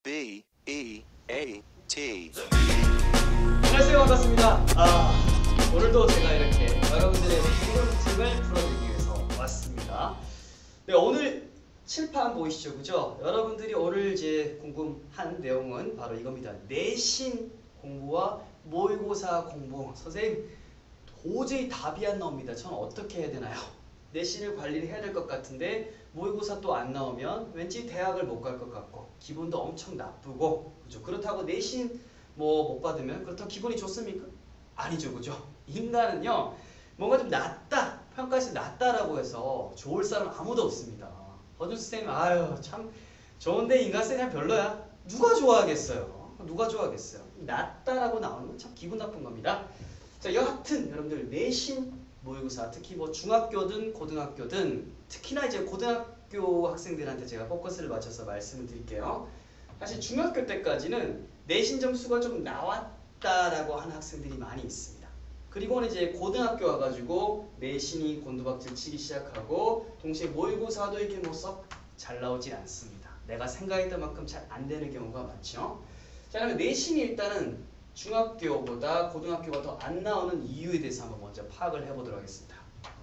B-E-A-T. 안녕하세요, 반갑습니다. 오늘도 제가 이렇게 여러분들의 궁금증을 풀어드리기 위해서 왔습니다. 네, 오늘 칠판 보이시죠, 그죠? 여러분들이 오늘 이제 궁금한 내용은 바로 이겁니다. 내신 공부와 모의고사 공부. 선생님, 도저히 답이 안 나옵니다. 저는 어떻게 해야 되나요? 내신을 관리를 해야 될 것 같은데 모의고사 또 안 나오면 왠지 대학을 못 갈 것 같고 기분도 엄청 나쁘고, 그죠? 그렇다고 내신 못 받으면 그렇다고 기분이 좋습니까? 아니죠, 그죠? 인간은요, 뭔가 좀 낫다, 평가에서 낫다라고 해서 좋을 사람 아무도 없습니다. 허준 쌤, 아유 참 좋은데 인간성이 그냥 별로야. 누가 좋아하겠어요? 누가 좋아하겠어요? 낫다라고 나오는 건 참 기분 나쁜 겁니다. 자, 여하튼 여러분들 내신 모의고사, 특히 중학교든 고등학교든, 특히나 이제 고등학교 학생들한테 제가 포커스를 맞춰서 말씀을 드릴게요. 사실 중학교 때까지는 내신 점수가 좀 나왔다라고 하는 학생들이 많이 있습니다. 그리고는 이제 고등학교 와가지고 내신이 곤두박질 치기 시작하고 동시에 모의고사도 이렇게 썩 잘 나오진 않습니다. 내가 생각했던 만큼 잘 안 되는 경우가 많죠. 자, 그러면 내신이 일단은 중학교보다 고등학교가 더 안 나오는 이유에 대해서 한번 먼저 파악을 해보도록 하겠습니다.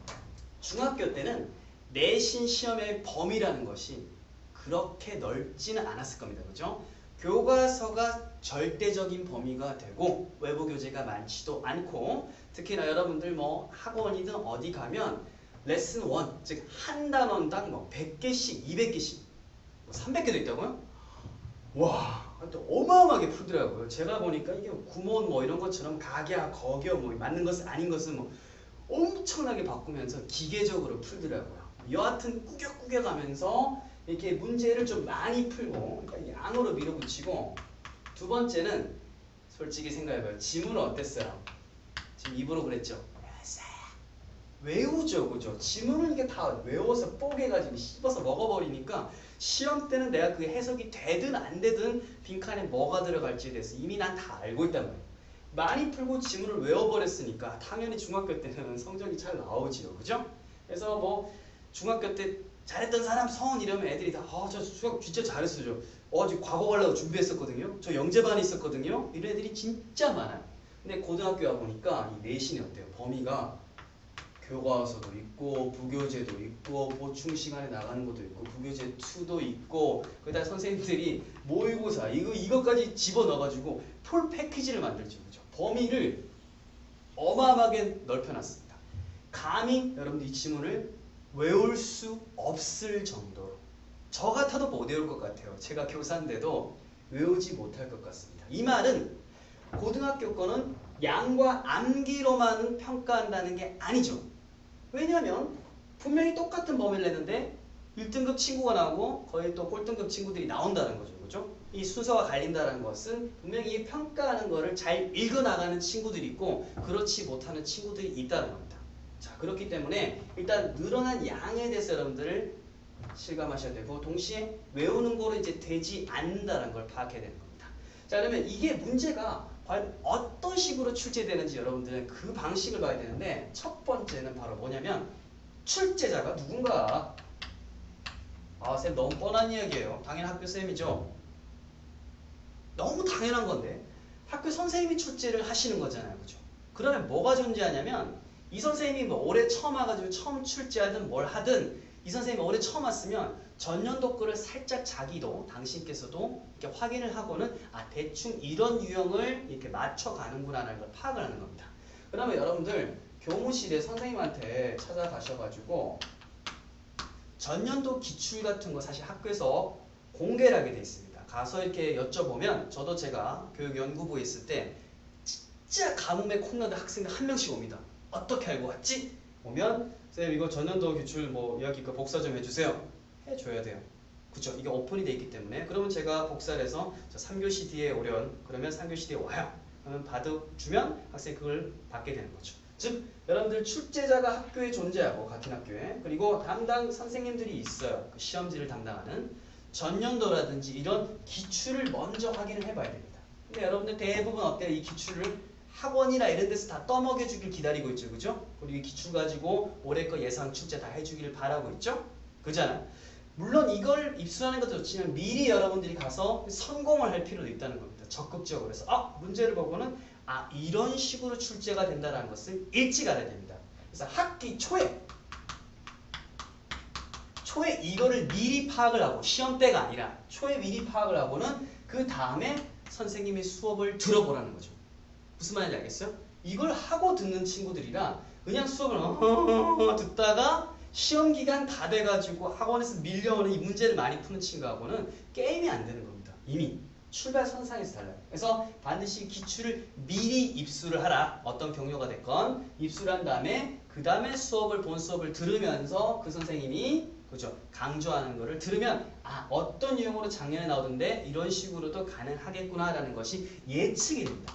중학교 때는 내신 시험의 범위라는 것이 그렇게 넓지는 않았을 겁니다. 그죠? 교과서가 절대적인 범위가 되고 외부 교재가 많지도 않고, 특히나 여러분들 학원이든 어디 가면 레슨 1, 즉 한 단원당 100개씩, 200개씩, 300개도 있다고요? 와, 또 어마어마하게 풀더라고요. 제가 보니까 이게 구몬 이런 것처럼 각야, 거겨 맞는 것은 아닌 것은 엄청나게 바꾸면서 기계적으로 풀더라고요. 여하튼 꾸겨꾸겨 가면서 이렇게 문제를 좀 많이 풀고, 그러니까 양으로 밀어붙이고, 두 번째는 솔직히 생각해봐요. 지문은 어땠어요? 지금 입으로 그랬죠? 외우죠, 그죠? 지문은 이게 다 외워서 뽀개가지고 씹어서 먹어버리니까 시험 때는 내가 그 해석이 되든 안 되든 빈칸에 뭐가 들어갈지에 대해서 이미 난 다 알고 있단 말이에요. 많이 풀고 지문을 외워버렸으니까 당연히 중학교 때는 성적이 잘 나오지요, 그죠? 그래서 중학교 때 잘했던 사람 손 이러면 애들이 다 저 수학 진짜 잘했어요. 지금 과거 가려고 준비했었거든요. 저 영재반에 있었거든요. 이런 애들이 진짜 많아요. 근데 고등학교 와 보니까 이 내신이 어때요? 범위가 교과서도 있고 부교재도 있고 보충 시간에 나가는 것도 있고 부교재 2도 있고, 그다음 선생님들이 모의고사 이것까지 집어넣어가지고 풀 패키지를 만들죠, 그죠? 범위를 어마어마하게 넓혀놨습니다. 감히 여러분들 이 지문을 외울 수 없을 정도로, 저 같아도 못 외울 것 같아요. 제가 교사인데도 외우지 못할 것 같습니다. 이 말은 고등학교 거는 양과 암기로만 평가한다는 게 아니죠. 왜냐하면 분명히 똑같은 범위를 냈는데 1등급 친구가 나오고 거의 또 꼴등급 친구들이 나온다는 거죠, 그죠? 이 순서가 갈린다는 것은 분명히 이 평가하는 거를 잘 읽어나가는 친구들이 있고 그렇지 못하는 친구들이 있다는 겁니다. 자, 그렇기 때문에 일단 늘어난 양에 대해서 여러분들을 실감하셔야 되고, 동시에 외우는 거로 이제 되지 않는다는 걸 파악해야 되는 겁니다. 자, 그러면 이게 문제가 과연 어떤 식으로 출제되는지 여러분들은 그 방식을 봐야 되는데, 첫 번째는 바로 뭐냐면 출제자가 누군가. 쌤 너무 뻔한 이야기예요. 당연히 학교쌤이죠. 너무 당연한 건데 학교 선생님이 출제를 하시는 거잖아요, 그죠? 그러면 뭐가 존재하냐면 이 선생님이 올해 처음 와가지고 처음 출제하든 뭘 하든 이 선생님이 올해 처음 왔으면 전년도 거를 살짝 자기도 당신께서도 이렇게 확인을 하고는 대충 이런 유형을 이렇게 맞춰가는구나라는 걸 파악을 하는 겁니다. 그러면 여러분들 교무실에 선생님한테 찾아가셔가지고 전년도 기출 같은 거 사실 학교에서 공개를 하게 돼 있습니다. 가서 이렇게 여쭤보면, 저도 제가 교육연구부에 있을 때 진짜 가뭄에 콩나는 학생들 한 명씩 옵니다. 어떻게 알고 왔지? 오면 선생님 이거 전년도 기출 여기 거 복사 좀 해주세요. 해줘야 돼요. 그쵸? 이게 오픈이 돼 있기 때문에. 그러면 제가 복사를 해서 3교시 뒤에 오련, 그러면 3교시 뒤에 와요. 그러면 받아주면 학생이 그걸 받게 되는 거죠. 즉 여러분들 출제자가 학교에 존재하고 같은 학교에, 그리고 담당 선생님들이 있어요. 그 시험지를 담당하는. 전년도라든지 이런 기출을 먼저 확인을 해봐야 됩니다. 근데 여러분들 대부분 어때요? 이 기출을 학원이나 이런 데서 다 떠먹여주길 기다리고 있죠, 그죠? 그리고 이 기출 가지고 올해 거 예상 출제 다 해주기를 바라고 있죠, 그잖아요. 물론 이걸 입수하는 것도 좋지만 미리 여러분들이 가서 성공을 할 필요도 있다는 겁니다. 적극적으로. 그래서 문제를 보고는 이런 식으로 출제가 된다는 것을 일찍 알아야 됩니다. 그래서 학기 초에 이거를 미리 파악을 하고 시험 때가 아니라 초에 미리 파악을 하고는 그 다음에 선생님의 수업을 들어보라는 거죠. 무슨 말인지 알겠어요? 이걸 하고 듣는 친구들이랑 그냥 수업을 듣다가 시험 기간 다 돼가지고 학원에서 밀려오는 이 문제를 많이 푸는 친구하고는 게임이 안 되는 겁니다. 이미 출발 선상에서 달라요. 그래서 반드시 기출을 미리 입수를 하라. 어떤 경로가 됐건 입수를 한 다음에 그 다음에 본 수업을 들으면서 그 선생님이 그죠? 강조하는 거를 들으면 어떤 유형으로 작년에 나오던데 이런 식으로도 가능하겠구나라는 것이 예측이 됩니다.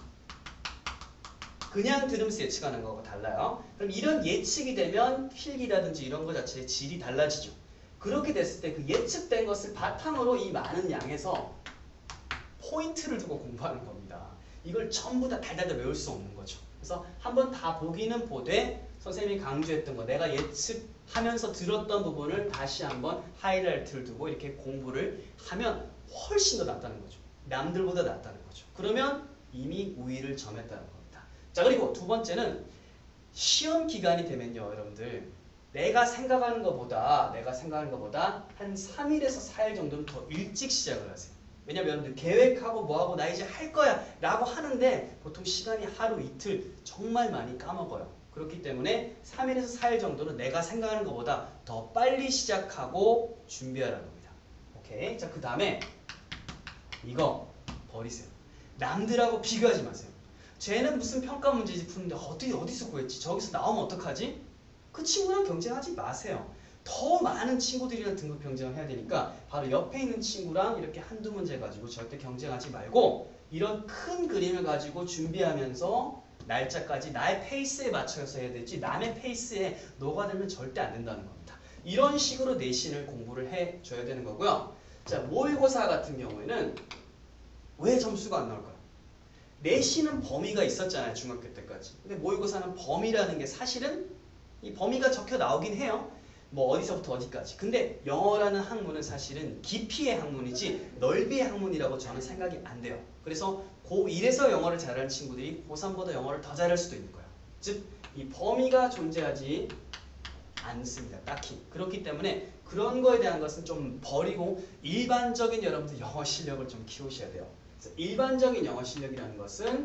그냥 들으면서 예측하는 거하고 달라요. 그럼 이런 예측이 되면 필기라든지 이런 거 자체의 질이 달라지죠. 그렇게 됐을 때 그 예측된 것을 바탕으로 이 많은 양에서 포인트를 두고 공부하는 겁니다. 이걸 전부 다 달달달 외울 수 없는 거죠. 그래서 한번 다 보기는 보되 선생님이 강조했던 거 내가 예측하면서 들었던 부분을 다시 한번 하이라이트를 두고 이렇게 공부를 하면 훨씬 더 낫다는 거죠. 남들보다 낫다는 거죠. 그러면 이미 우위를 점했다는 겁니다. 자, 그리고 두 번째는 시험 기간이 되면요, 여러분들 내가 생각하는 것보다 한 3일에서 4일 정도는 더 일찍 시작을 하세요. 왜냐면 여러분들 계획하고 뭐하고 나 이제 할 거야 라고 하는데 보통 시간이 하루 이틀 정말 많이 까먹어요. 그렇기 때문에 3일에서 4일 정도는 내가 생각하는 것보다 더 빨리 시작하고 준비하라는 겁니다. 오케이. 자, 그 다음에 이거 버리세요. 남들하고 비교하지 마세요. 쟤는 무슨 평가 문제지 푸는데 어디서 구했지? 저기서 나오면 어떡하지? 그 친구랑 경쟁하지 마세요. 더 많은 친구들이랑 등급 경쟁을 해야 되니까 바로 옆에 있는 친구랑 이렇게 한두 문제 가지고 절대 경쟁하지 말고 이런 큰 그림을 가지고 준비하면서 날짜까지 나의 페이스에 맞춰서 해야 되지 남의 페이스에 녹아들면 절대 안 된다는 겁니다. 이런 식으로 내신을 공부를 해줘야 되는 거고요. 자, 모의고사 같은 경우에는 왜 점수가 안 나올까요? 내신은 범위가 있었잖아요. 중학교 때까지. 근데 모의고사는 범위라는 게 사실은 이 범위가 적혀 나오긴 해요. 뭐 어디서부터 어디까지. 근데 영어라는 학문은 사실은 깊이의 학문이지 넓이의 학문이라고 저는 생각이 안 돼요. 그래서 고1에서 영어를 잘하는 친구들이 고3보다 영어를 더 잘할 수도 있는 거예요. 즉, 이 범위가 존재하지 않습니다. 딱히. 그렇기 때문에 그런 거에 대한 것은 좀 버리고 일반적인 여러분들 영어 실력을 좀 키우셔야 돼요. 그래서 일반적인 영어 실력이라는 것은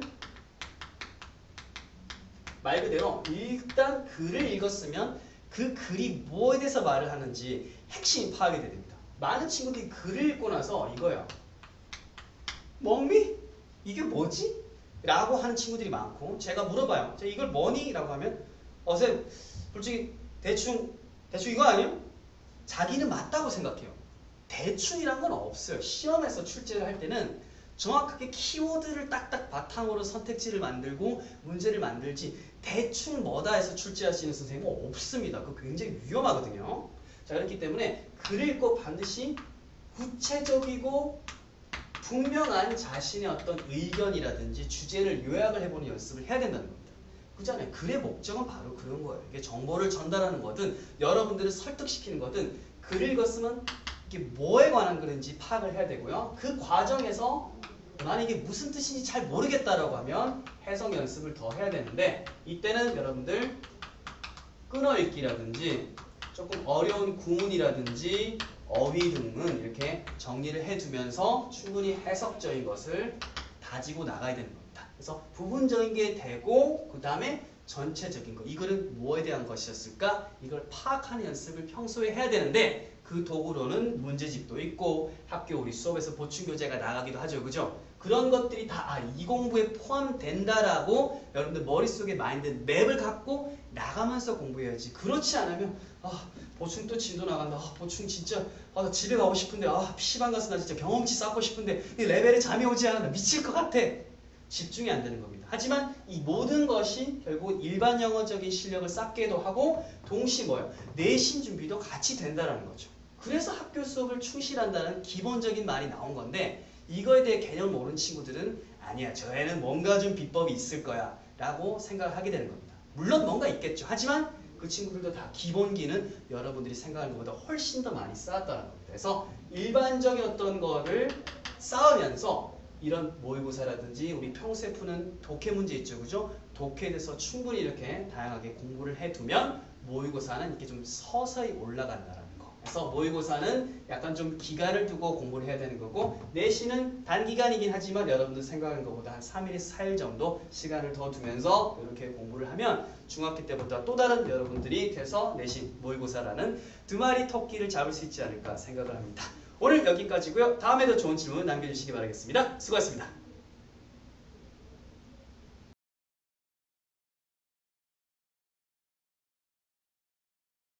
말 그대로 일단 글을 읽었으면 그 글이 뭐에 대해서 말을 하는지 핵심이 파악이 됩니다. 많은 친구들이 글을 읽고 나서 이거야. 멍미? 이게 뭐지? 라고 하는 친구들이 많고 제가 물어봐요. 이걸 뭐니? 라고 하면 쌤 솔직히 대충 이거 아니에요? 자기는 맞다고 생각해요. 대충이란 건 없어요. 시험에서 출제를 할 때는 정확하게 키워드를 딱딱 바탕으로 선택지를 만들고 문제를 만들지 대충 뭐다 해서 출제할 수 있는 선생님은 없습니다. 그거 굉장히 위험하거든요. 자, 그렇기 때문에 글을 읽고 반드시 구체적이고 분명한 자신의 어떤 의견이라든지 주제를 요약을 해보는 연습을 해야 된다는 겁니다. 그렇잖아요. 글의 목적은 바로 그런 거예요. 이게 정보를 전달하는 거든 여러분들을 설득시키는 거든 글을 읽었으면 이게 뭐에 관한 글인지 파악을 해야 되고요. 그 과정에서 나는 이게 무슨 뜻인지 잘 모르겠다라고 하면 해석 연습을 더 해야 되는데 이때는 여러분들 끊어읽기라든지 조금 어려운 구문이라든지 어휘 등은 이렇게 정리를 해두면서 충분히 해석적인 것을 다지고 나가야 되는 겁니다. 그래서 부분적인 게 되고 그 다음에 전체적인 거. 이 글은 뭐에 대한 것이었을까? 이걸 파악하는 연습을 평소에 해야 되는데 그 도구로는 문제집도 있고 학교 우리 수업에서 보충교재가 나가기도 하죠. 그죠? 그런 것들이 다 이 공부에 포함된다라고 여러분들 머릿속에 마인드 맵을 갖고 나가면서 공부해야지. 그렇지 않으면 보충 또 진도 나간다. 보충 진짜 나 집에 가고 싶은데 PC방 가서 나 진짜 경험치 쌓고 싶은데 이 레벨에 잠이 오지 않아. 나 미칠 것 같아. 집중이 안 되는 겁니다. 하지만 이 모든 것이 결국 일반 영어적인 실력을 쌓게도 하고 동시에 뭐예요? 내신 준비도 같이 된다는 거죠. 그래서 학교 수업을 충실한다는 기본적인 말이 나온 건데 이거에 대해 개념을 모르는 친구들은 아니야, 저 애는 뭔가 좀 비법이 있을 거야 라고 생각을 하게 되는 겁니다. 물론 뭔가 있겠죠. 하지만 그 친구들도 다 기본기는 여러분들이 생각하는 것보다 훨씬 더 많이 쌓았다는 겁니다. 그래서 일반적인 어떤 거를 쌓으면서 이런 모의고사라든지 우리 평소에 푸는 독해 문제 있죠, 그죠? 독해에 대해서 충분히 이렇게 다양하게 공부를 해두면 모의고사는 이렇게 좀 서서히 올라간다라는 거. 그래서 모의고사는 약간 좀 기간을 두고 공부를 해야 되는 거고, 내신은 단기간이긴 하지만 여러분들 생각하는 것보다 한 3일에서 4일 정도 시간을 더 두면서 이렇게 공부를 하면 중학교 때보다 또 다른 여러분들이 돼서 내신 모의고사라는 두 마리 토끼를 잡을 수 있지 않을까 생각을 합니다. 오늘 여기까지고요. 다음에도 좋은 질문 남겨주시기 바라겠습니다. 수고하셨습니다.